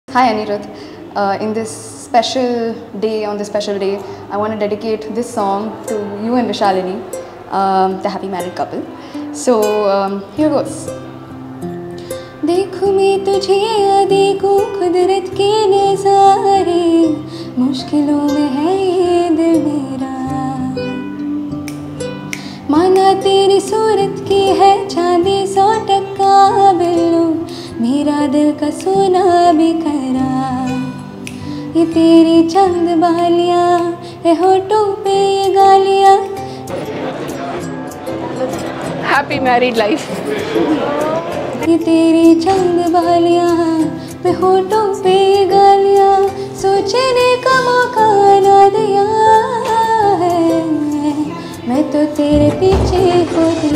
Hi Anirudh. In this special day, on this special day, I want to dedicate this song to you and Vishalini, the happy married couple. So here goes. देखूं मैं तुझे या देखूं कुदरत के नज़ारे, मुश्किलों में है ये दिल मेरा। माना तेरी सूरत की है चांदी 100% बिल्लू, मेरा दिल का सोना बिखरा। ये तेरी चंद बालियाँ, ये होठों पे ये गालियाँ। Happy married life. ये तेरी चंद बालियाँ, ये होठों पे ये गालियाँ, सोचने का मौका ना दिया है। मैं तो तेरे पीछे हो